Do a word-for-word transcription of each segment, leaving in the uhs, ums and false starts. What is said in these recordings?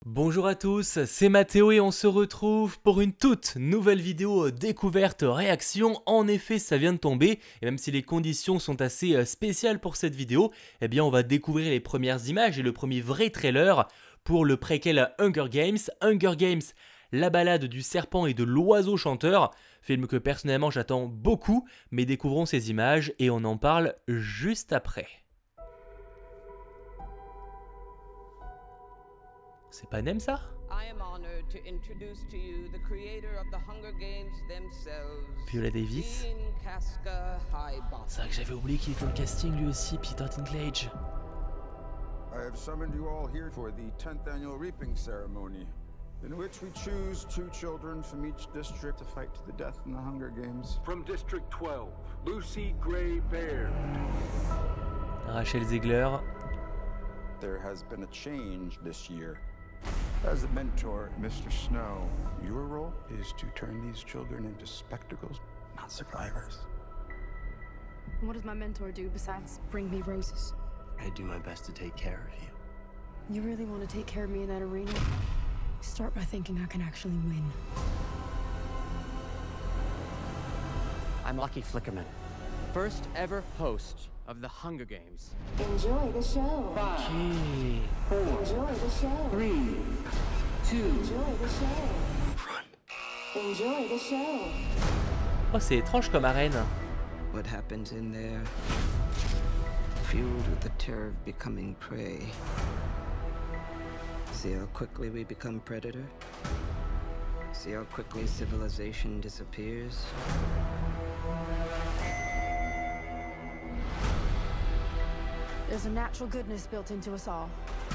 Bonjour à tous, c'est Mathéo et on se retrouve pour une toute nouvelle vidéo découverte réaction. En effet, ça vient de tomber et même si les conditions sont assez spéciales pour cette vidéo, eh bien on va découvrir les premières images et le premier vrai trailer pour le préquel Hunger Games. Hunger Games, la balade du serpent et de l'oiseau chanteur, film que personnellement j'attends beaucoup, mais découvrons ces images et on en parle juste après. C'est Panem ça? Viola Davis. C'est vrai que j'avais oublié qu'il était au casting lui aussi, Peter Dinklage. I have summoned you all here for the tenth annual reaping ceremony, in which we choose two children from each district to fight to the death in the Hunger Games. From District twelve, Lucy Gray Baird. Rachel Zegler. There has been a change this year. As a mentor, Mister Snow, your role is to turn these children into spectacles, not survivors. What does my mentor do besides bring me roses? I do my best to take care of you. You really want to take care of me in that arena? Start by thinking I can actually win. I'm Lucky Flickerman, first ever host of the Hunger Games. Enjoy the show. Five, Ok. four, Enjoy the show. three, two, Enjoy the show. run. Enjoy the show. Oh, c'est étrange comme arène. What happens in there, fueled with the terror of becoming prey. See how quickly we become predator? See how quickly civilization disappears? There's a natural goodness built into us all.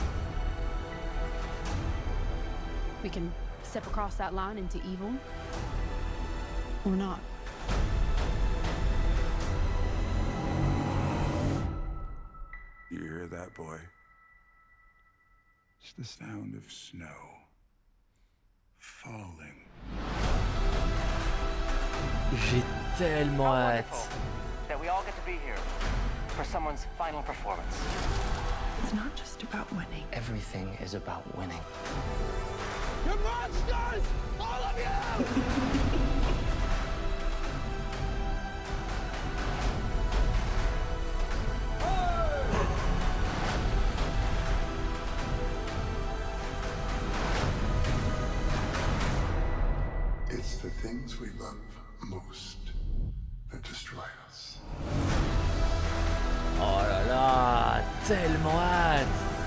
We can step across that line into evil, or not. You hear that, boy? It's the sound of snow falling. J'ai tellement hâte. That we all get to be here for someone's final performance. It's not just about winning. Everything is about winning. You monsters! All of you! It's the things we love most that destroy us. Oh là là, tellement hâte.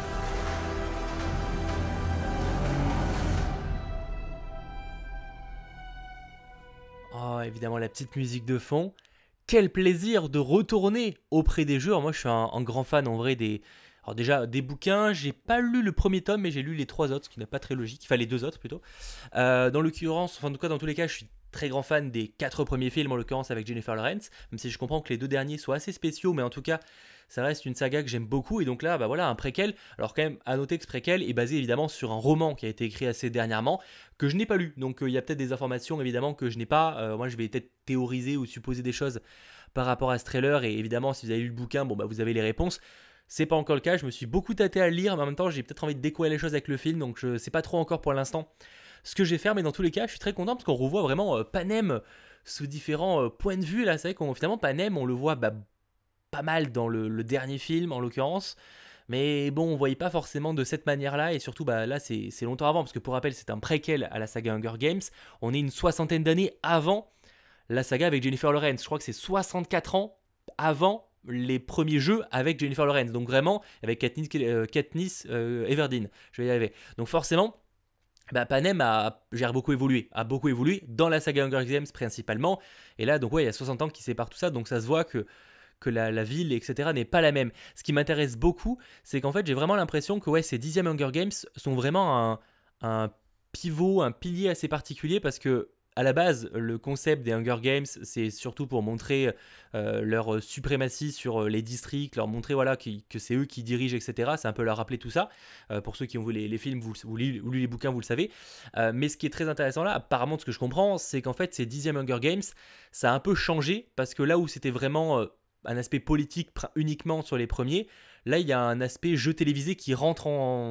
Oh, évidemment la petite musique de fond. Quel plaisir de retourner auprès des jeux. Alors moi je suis un, un grand fan en vrai des... Alors déjà des bouquins, j'ai pas lu le premier tome mais j'ai lu les trois autres, ce qui n'est pas très logique, enfin les deux autres plutôt. Euh, dans l'occurrence, enfin en tout cas dans tous les cas je suis très grand fan des quatre premiers films en l'occurrence avec Jennifer Lawrence, même si je comprends que les deux derniers soient assez spéciaux, mais en tout cas ça reste une saga que j'aime beaucoup et donc là bah voilà un préquel. Alors quand même à noter que ce préquel est basé évidemment sur un roman qui a été écrit assez dernièrement que je n'ai pas lu, donc il euh, y a peut-être des informations évidemment que je n'ai pas, euh, moi je vais peut-être théoriser ou supposer des choses par rapport à ce trailer et évidemment si vous avez lu le bouquin bon bah vous avez les réponses. C'est pas encore le cas, je me suis beaucoup tâté à le lire, mais en même temps j'ai peut-être envie de découvrir les choses avec le film, donc je sais pas trop encore pour l'instant ce que je vais faire, mais dans tous les cas je suis très content parce qu'on revoit vraiment euh, Panem sous différents euh, points de vue. Là c'est vrai qu'on finalement Panem on le voit bah, pas mal dans le, le dernier film en l'occurrence, mais bon on voyait pas forcément de cette manière là, et surtout bah, là c'est longtemps avant, parce que pour rappel c'est un préquel à la saga Hunger Games, on est une soixantaine d'années avant la saga avec Jennifer Lawrence, je crois que c'est soixante-quatre ans avant les premiers jeux avec Jennifer Lawrence, donc vraiment avec Katniss, euh, Katniss euh, Everdeen, je vais y arriver. Donc forcément, bah, Panem a, a beaucoup évolué, a beaucoup évolué dans la saga Hunger Games principalement, et là donc ouais il y a soixante ans qui séparent tout ça, donc ça se voit que que la, la ville et cetera n'est pas la même. Ce qui m'intéresse beaucoup, c'est qu'en fait j'ai vraiment l'impression que ouais ces dixièmes Hunger Games sont vraiment un, un pivot, un pilier assez particulier, parce que à la base, le concept des Hunger Games, c'est surtout pour montrer euh, leur suprématie sur les districts, leur montrer voilà, qui, que c'est eux qui dirigent, et cetera. C'est un peu leur rappeler tout ça. Euh, pour ceux qui ont vu les, les films vous, ou lu les bouquins, vous le savez. Euh, mais ce qui est très intéressant là, apparemment, de ce que je comprends, c'est qu'en fait, ces dixièmes Hunger Games, ça a un peu changé, parce que là où c'était vraiment euh, un aspect politique uniquement sur les premiers, là, il y a un aspect jeu télévisé qui rentre en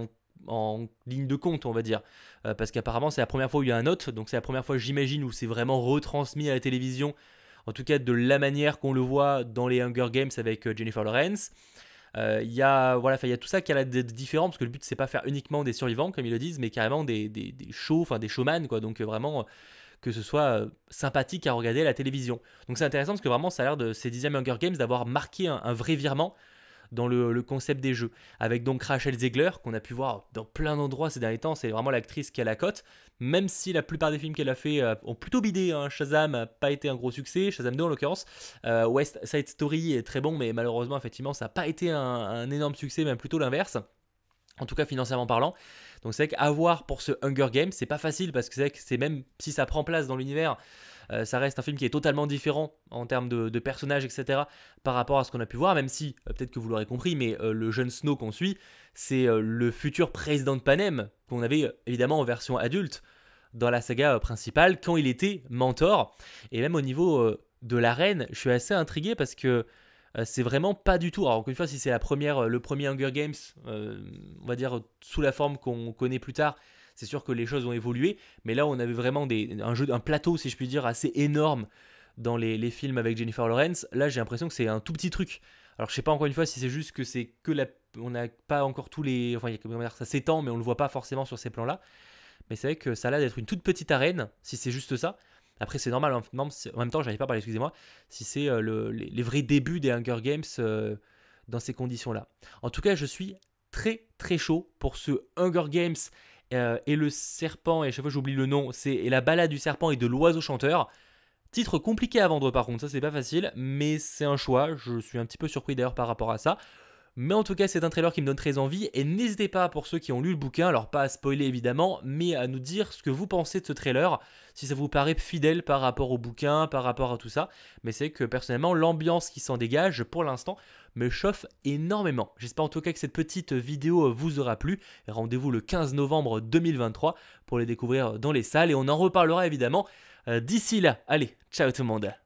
en ligne de compte, on va dire. Euh, parce qu'apparemment, c'est la première fois où il y a un hôte, donc c'est la première fois, j'imagine, où c'est vraiment retransmis à la télévision, en tout cas de la manière qu'on le voit dans les Hunger Games avec euh, Jennifer Lawrence. Il euh, y, voilà, y a tout ça qui a l'air d'être différent, parce que le but, c'est pas faire uniquement des survivants, comme ils le disent, mais carrément des, des, des shows, enfin des showman, quoi. Donc euh, vraiment, que ce soit euh, sympathique à regarder à la télévision. Donc c'est intéressant, parce que vraiment, ça a l'air de ces dixième Hunger Games d'avoir marqué un, un vrai virement dans le, le concept des jeux. Avec donc Rachel Zegler, qu'on a pu voir dans plein d'endroits ces derniers temps, c'est vraiment l'actrice qui a la cote, même si la plupart des films qu'elle a fait euh, ont plutôt bidé. Hein. Shazam n'a pas été un gros succès, Shazam deux en l'occurrence. Euh, West Side Story est très bon, mais malheureusement, effectivement, ça n'a pas été un, un énorme succès, même plutôt l'inverse. En tout cas, financièrement parlant. Donc c'est vrai qu'à voir pour ce Hunger Games, c'est pas facile, parce que c'est vrai que c'est même si ça prend place dans l'univers, Euh, ça reste un film qui est totalement différent en termes de, de personnages, et cetera, par rapport à ce qu'on a pu voir, même si, euh, peut-être que vous l'aurez compris, mais euh, le jeune Snow qu'on suit, c'est euh, le futur président de Panem, qu'on avait euh, évidemment en version adulte dans la saga euh, principale, quand il était mentor. Et même au niveau euh, de l'arène, je suis assez intrigué, parce que euh, c'est vraiment pas du tout, alors encore une fois, si c'est la première, euh, le premier Hunger Games, euh, on va dire sous la forme qu'on connaît plus tard, c'est sûr que les choses ont évolué, mais là on avait vraiment des, un, jeu, un plateau, si je puis dire, assez énorme dans les, les films avec Jennifer Lawrence. Là j'ai l'impression que c'est un tout petit truc. Alors je sais pas encore une fois si c'est juste que c'est que la, on n'a pas encore tous les, enfin ça s'étend, mais on le voit pas forcément sur ces plans-là. Mais c'est vrai que ça a l'air d'être une toute petite arène, si c'est juste ça. Après c'est normal, en même temps j'arrive pas à parler, excusez-moi, si c'est euh, le, les, les vrais débuts des Hunger Games euh, dans ces conditions-là. En tout cas je suis très très chaud pour ce Hunger Games. Euh, et le serpent, et à chaque fois j'oublie le nom, c'est et la balade du serpent et de l'oiseau chanteur. Titre compliqué à vendre par contre, ça c'est pas facile, mais c'est un choix. Je suis un petit peu surpris d'ailleurs par rapport à ça. Mais en tout cas, c'est un trailer qui me donne très envie. Et n'hésitez pas, pour ceux qui ont lu le bouquin, alors pas à spoiler évidemment, mais à nous dire ce que vous pensez de ce trailer, si ça vous paraît fidèle par rapport au bouquin, par rapport à tout ça. Mais c'est que personnellement, l'ambiance qui s'en dégage pour l'instant me chauffe énormément. J'espère en tout cas que cette petite vidéo vous aura plu. Rendez-vous le quinze novembre deux mille vingt-trois pour les découvrir dans les salles. Et on en reparlera évidemment euh, d'ici là. Allez, ciao tout le monde.